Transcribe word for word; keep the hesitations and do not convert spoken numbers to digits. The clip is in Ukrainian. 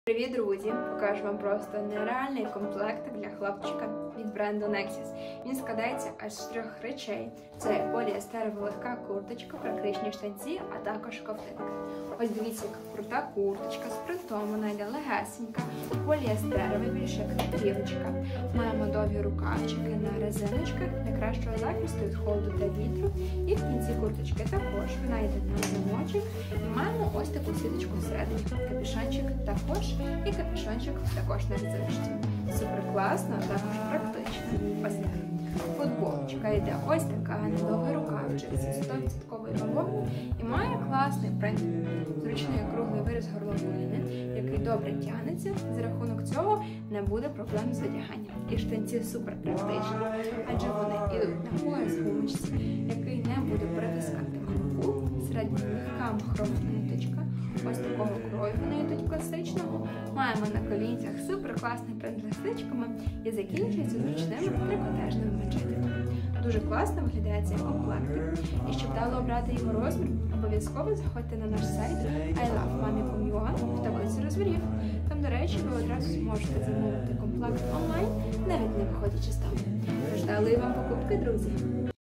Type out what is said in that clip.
Привіт, друзі! Покажу вам просто нереальний комплект для хлопчика від бренду Nexus. Він складається аж з трьох речей. Це поліестерова легка курточка, практичні штанці, а також ковтинка. Ось дивіться, яка крута курточка з принтом, вона йде легесенька, поліестерова, більше як плівочка. Маємо довгі рукавчики на резиночках для кращого захисту від холоду та вітру. І в кінці курточки також вона йде на замочок. І маємо ось таку сіточку всередині. Капюшончик також. І капюшончик також на резиночці. Супер класно, а також практично. Ось так. Футболочка йде ось така, недовгий рукавчик зі сто відсотків бавовни і має класний принт. Зручний круглий виріз горловини, який добре тягнеться. За рахунок цього не буде проблем з одяганням. І штанці супер практичні, адже вони йдуть на пояс гумочці, який не буде притискати руку. Середня легка махрова ниточка. Ось такого крою вони йдуть класичного. Маємо на колінцях супер класний принт з лисичками і закінчується зручними трикотажними манжетиками. Дуже класно виглядає цей комплектик. І щоб дало обрати його розмір, обов'язково заходьте на наш сайт ай лав мамі точка ю а в таблиці розмірів. Там, до речі, ви одразу зможете замовити комплект онлайн, навіть не виходячи з дому. Тож дали вам покупки, друзі!